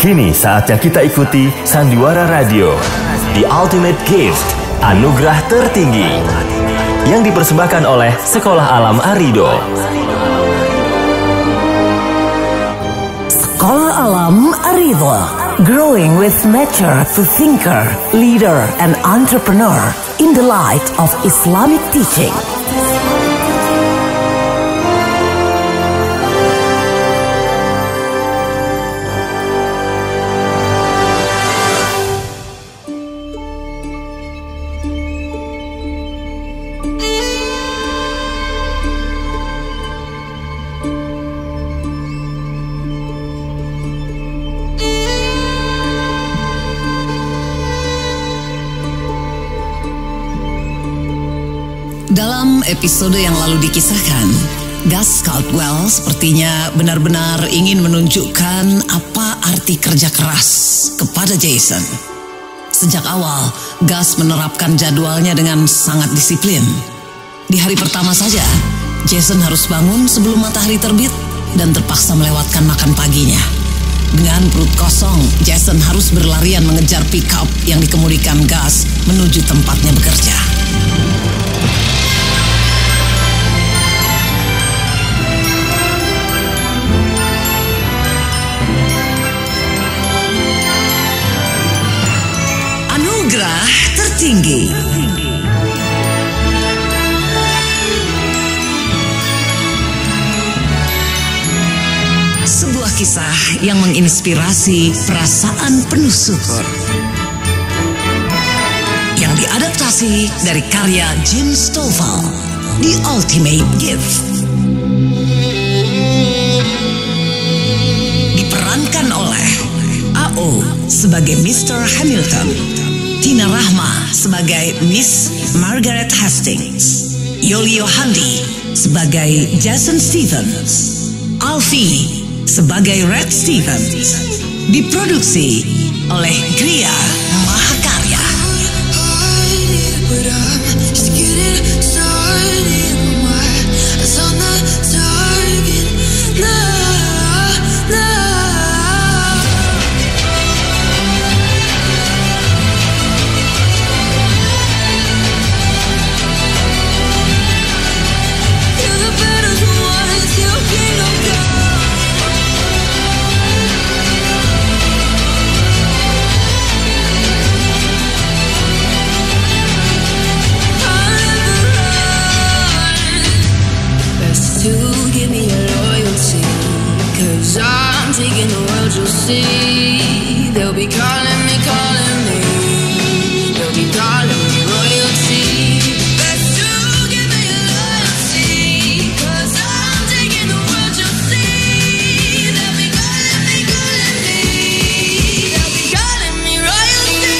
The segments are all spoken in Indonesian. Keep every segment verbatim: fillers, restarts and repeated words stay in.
Kini saatnya kita ikuti Sandiwara Radio, The Ultimate Gift, anugerah tertinggi, yang dipersembahkan oleh Sekolah Alam Arido. Sekolah Alam Arido, growing with nature to thinker, leader, and entrepreneur in the light of Islamic teaching. Dalam episode yang lalu dikisahkan, Gus Caldwell sepertinya benar-benar ingin menunjukkan apa arti kerja keras kepada Jason. Sejak awal, Gus menerapkan jadwalnya dengan sangat disiplin. Di hari pertama saja, Jason harus bangun sebelum matahari terbit dan terpaksa melewatkan makan paginya. Dengan perut kosong, Jason harus berlarian mengejar pick-up yang dikemudikan Gus menuju tempatnya bekerja. Anugerah tertinggi. Sebuah kisah yang menginspirasi perasaan penuh syukur, yang diadaptasi dari karya Jim Stovall, The Ultimate Gift. Diperankan oleh A O sebagai mister Hamilton, Tina Rahma sebagai Miss Margaret Hastings, Yolio Handi sebagai Jason Stevens, Alfie sebagai Red Stevens. Diproduksi oleh Gria Mahakarya. They'll be calling me, calling me. They'll be calling me royalty. Best to give me your loyalty, 'cause I'm taking the world, you'll see. They'll be calling me, calling me. They'll be calling me royalty.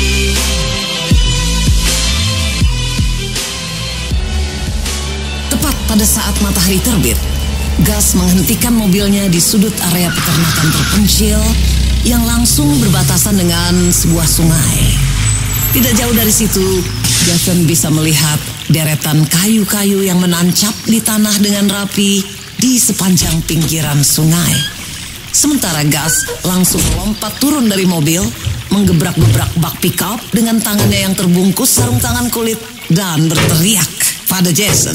Tepat pada saat matahari terbit, Gus menghentikan mobilnya di sudut area peternakan terpencil yang langsung berbatasan dengan sebuah sungai. Tidak jauh dari situ, Jason bisa melihat deretan kayu-kayu yang menancap di tanah dengan rapi di sepanjang pinggiran sungai. Sementara Gus langsung melompat turun dari mobil, menggebrak-gebrak bak pickup dengan tangannya yang terbungkus sarung tangan kulit dan berteriak pada Jason.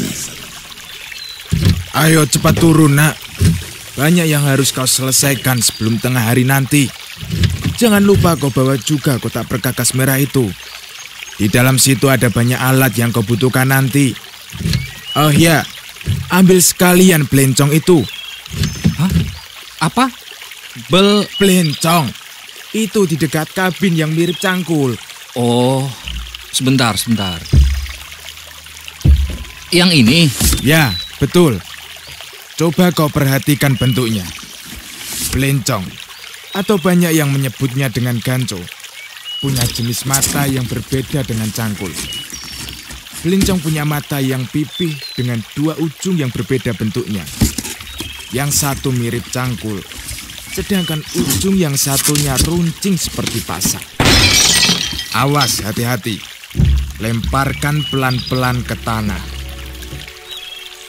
Ayo cepat turun, nak. Banyak yang harus kau selesaikan sebelum tengah hari nanti. Jangan lupa kau bawa juga kotak perkakas merah itu. Di dalam situ ada banyak alat yang kau butuhkan nanti. Oh ya, ambil sekalian belencong itu. Hah? Apa? Bel... Belencong. Itu di dekat kabin yang mirip cangkul. Oh, sebentar, sebentar. Yang ini? Ya, betul. Coba kau perhatikan bentuknya. Belencong, atau banyak yang menyebutnya dengan ganco, punya jenis mata yang berbeda dengan cangkul. Belencong punya mata yang pipih dengan dua ujung yang berbeda bentuknya. Yang satu mirip cangkul, sedangkan ujung yang satunya runcing seperti pasak. Awas, hati-hati. Lemparkan pelan-pelan ke tanah.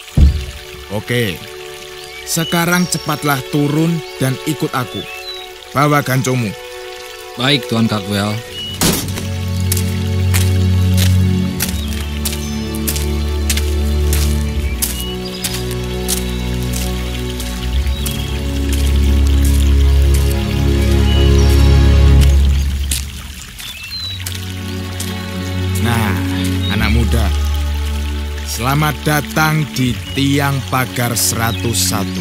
Oke. Sekarang cepatlah turun dan ikut aku. bawa gancomu. Baik, Tuan Caldwell. Nah, anak muda, selamat datang di tiang pagar seratus satu.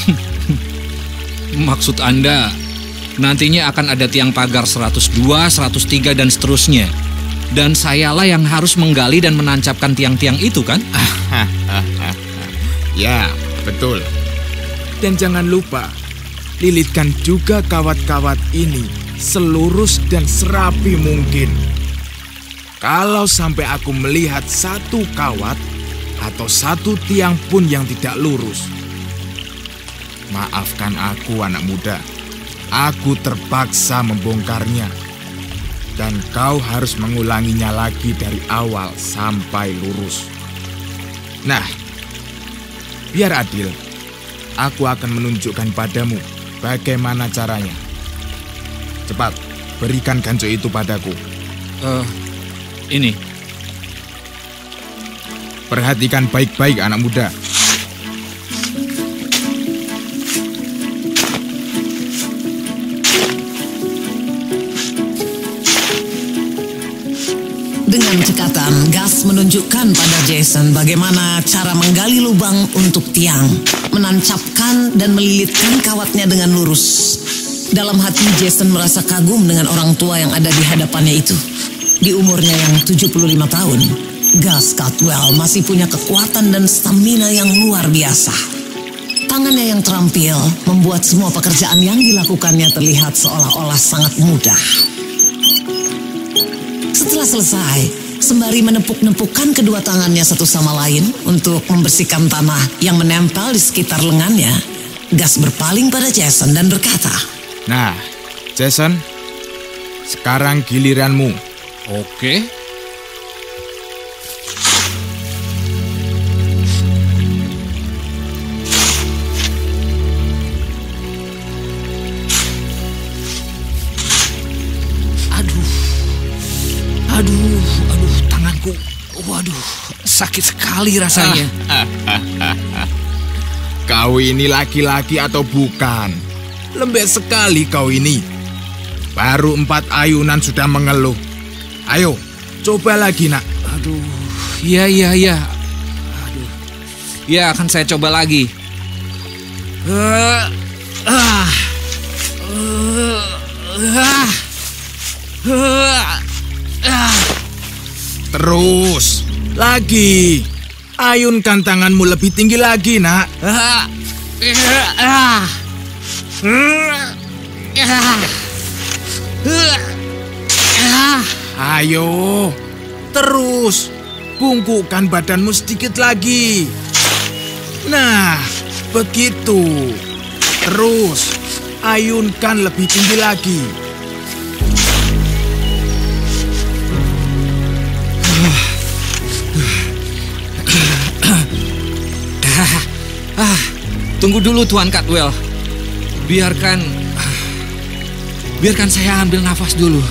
Maksud Anda, nantinya akan ada tiang pagar seratus dua, seratus tiga, dan seterusnya. Dan sayalah yang harus menggali dan menancapkan tiang-tiang itu, kan? Ya, betul. Dan jangan lupa, lilitkan juga kawat-kawat ini selurus dan serapi mungkin. Kalau sampai aku melihat satu kawat atau satu tiang pun yang tidak lurus, maafkan aku, anak muda. Aku terpaksa membongkarnya. Dan kau harus mengulanginya lagi dari awal sampai lurus. Nah, biar adil, aku akan menunjukkan padamu bagaimana caranya. Cepat, berikan ganco itu padaku. Uh, ini. Perhatikan baik-baik, anak muda. Dengan cekatan, Gus menunjukkan pada Jason bagaimana cara menggali lubang untuk tiang, menancapkan dan melilitkan kawatnya dengan lurus. Dalam hati Jason merasa kagum dengan orang tua yang ada di hadapannya itu. Di umurnya yang tujuh puluh lima tahun, Gus Caldwell masih punya kekuatan dan stamina yang luar biasa. Tangannya yang terampil membuat semua pekerjaan yang dilakukannya terlihat seolah-olah sangat mudah. Setelah selesai, sembari menepuk-nepukkan kedua tangannya satu sama lain untuk membersihkan tanah yang menempel di sekitar lengannya, Gus berpaling pada Jason dan berkata, Nah, Jason, sekarang giliranmu. Oke. Aduh, aduh, tanganku, waduh, sakit sekali rasanya. Kau ini laki-laki atau bukan? Lembek sekali kau ini. Baru empat ayunan sudah mengeluh. Ayo, coba lagi, nak. Aduh, iya, iya, iya. Aduh, ya akan saya coba lagi. Uh, ah, uh, ah, uh. Ah. Terus, lagi. Ayunkan tanganmu lebih tinggi lagi, nak. Ah. Ah. Ah. Ayo, terus. Bungkukkan badanmu sedikit lagi. Nah, begitu. Terus, ayunkan lebih tinggi lagi. Ah, tunggu dulu Tuan Caldwell. Biarkan Biarkan saya ambil nafas dulu.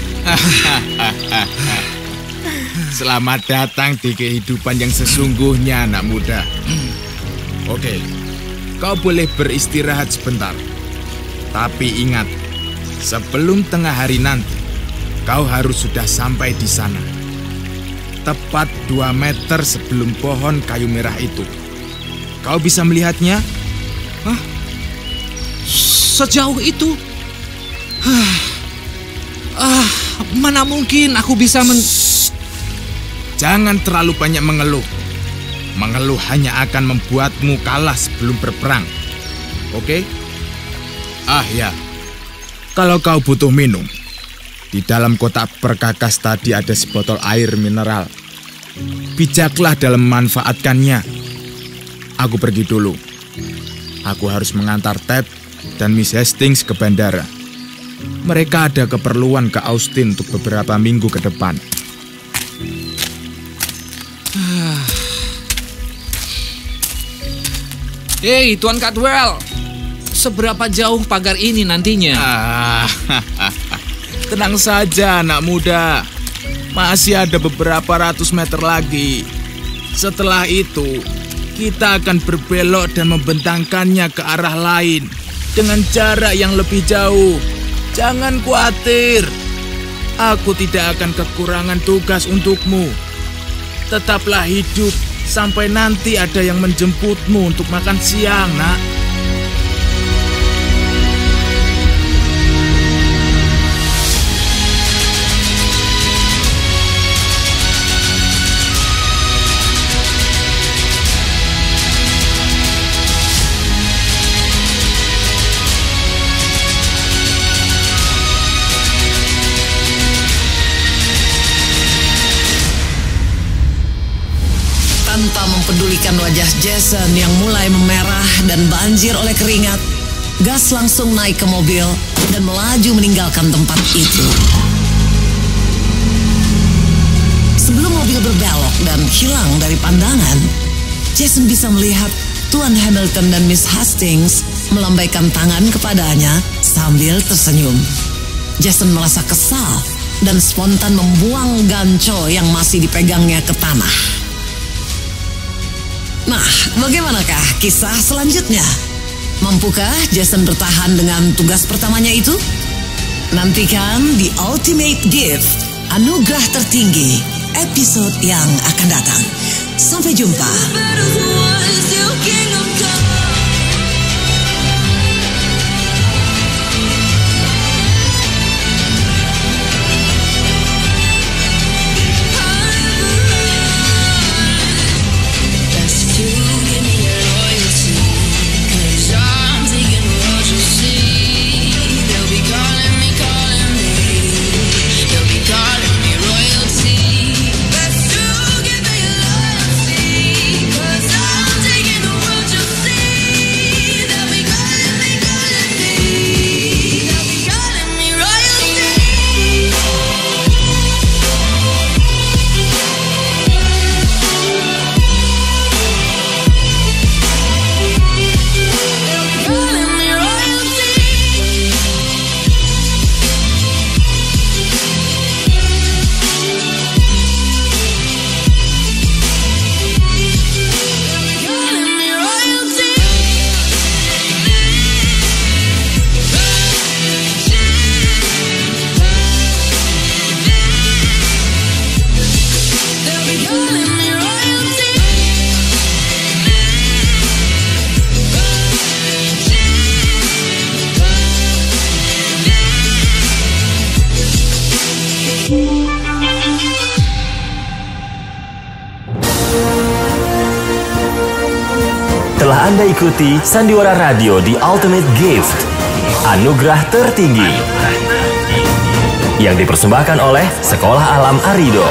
Selamat datang di kehidupan yang sesungguhnya, anak muda. Oke, kau boleh beristirahat sebentar. Tapi ingat, sebelum tengah hari nanti, kau harus sudah sampai di sana. Tepat dua meter sebelum pohon kayu merah itu. Kau bisa melihatnya? Hah? Sejauh itu? Ah, ah, mana mungkin aku bisa men... Jangan terlalu banyak mengeluh. Mengeluh hanya akan membuatmu kalah sebelum berperang. Oke? Ah ya, kalau kau butuh minum, di dalam kotak perkakas tadi ada sebotol air mineral. Bijaklah dalam memanfaatkannya. Aku pergi dulu. Aku harus mengantar Ted dan Miss Hastings ke bandara. Mereka ada keperluan ke Austin untuk beberapa minggu ke depan. Hei, Tuan Caldwell. seberapa jauh pagar ini nantinya? Ah, tenang saja anak muda. Masih ada beberapa ratus meter lagi. Setelah itu, kita akan berbelok dan membentangkannya ke arah lain dengan jarak yang lebih jauh. Jangan khawatir. Aku tidak akan kekurangan tugas untukmu. Tetaplah hidup sampai nanti ada yang menjemputmu untuk makan siang, nak. Tanpa mempedulikan wajah Jason yang mulai memerah dan banjir oleh keringat, Gus langsung naik ke mobil dan melaju meninggalkan tempat itu. Sebelum mobil berbelok dan hilang dari pandangan, Jason bisa melihat Tuan Hamilton dan Miss Hastings melambaikan tangan kepadanya sambil tersenyum. Jason merasa kesal dan spontan membuang ganco yang masih dipegangnya ke tanah. Nah, bagaimanakah kisah selanjutnya? Mampukah Jason bertahan dengan tugas pertamanya itu? Nantikan di Ultimate Gift, Anugerah Tertinggi, episode yang akan datang. Sampai jumpa. Telah Anda ikuti Sandiwara Radio di Ultimate Gift, Anugerah Tertinggi, yang dipersembahkan oleh Sekolah Alam Arido.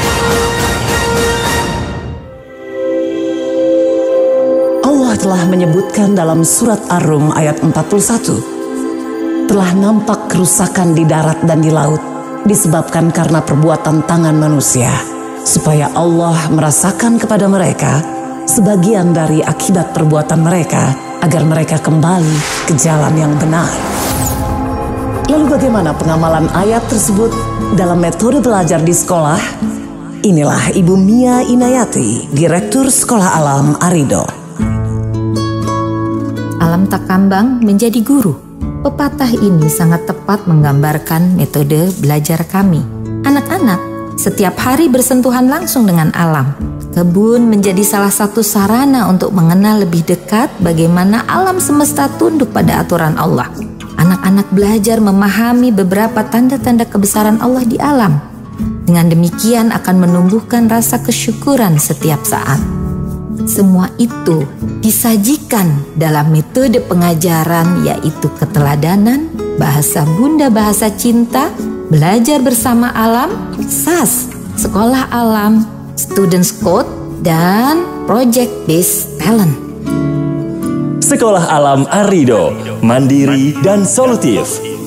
Allah telah menyebutkan dalam surat Ar-Rum ayat empat puluh satu, telah nampak kerusakan di darat dan di laut disebabkan karena perbuatan tangan manusia, supaya Allah merasakan kepada mereka sebagian dari akibat perbuatan mereka, agar mereka kembali ke jalan yang benar. Lalu bagaimana pengamalan ayat tersebut dalam metode belajar di sekolah? Inilah Ibu Mia Inayati, Direktur Sekolah Alam Arido. Alam tak kambang menjadi guru. Pepatah ini sangat tepat menggambarkan metode belajar kami. Anak-anak setiap hari bersentuhan langsung dengan alam. Kebun menjadi salah satu sarana untuk mengenal lebih dekat bagaimana alam semesta tunduk pada aturan Allah. Anak-anak belajar memahami beberapa tanda-tanda kebesaran Allah di alam. Dengan demikian akan menumbuhkan rasa kesyukuran setiap saat. Semua itu disajikan dalam metode pengajaran, yaitu keteladanan, bahasa bunda bahasa cinta, belajar bersama alam, S A S, Sekolah Alam, Students Code, dan Project Based Talent. Sekolah Alam Arido, mandiri dan solutif.